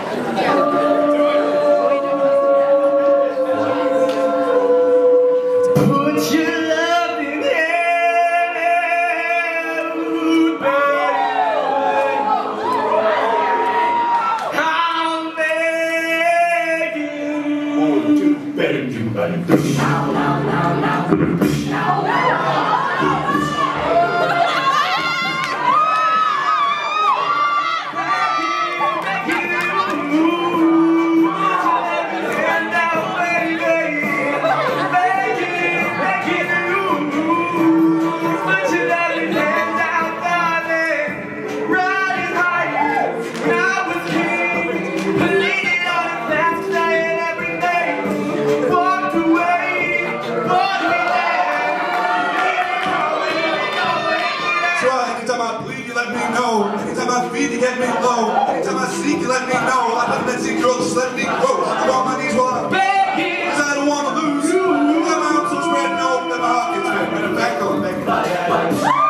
Anytime I feed, you get me low. Anytime I seek, you let me know. I love that see girls, just let me grow. I'm on my knees while I'm begging, cause I don't want to lose. I'm out so spread, no, that my heart gets big. Matter of fact, I'm begging.